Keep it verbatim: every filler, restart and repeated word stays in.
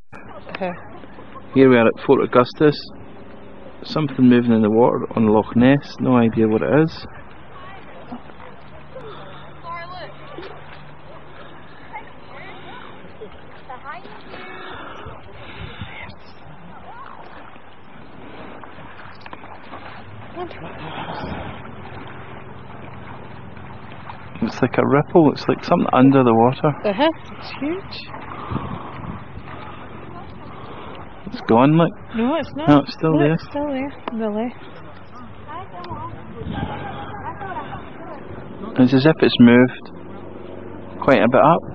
Uh-huh. Here we are at Fort Augustus. Something moving in the water on Loch Ness. No idea what it is. It's like a ripple. It's like something under the water. Uh-huh. It's huge. It's gone, like. No, it's not. No, it's still no, there. It's still there on the left. It's as if it's moved quite a bit up.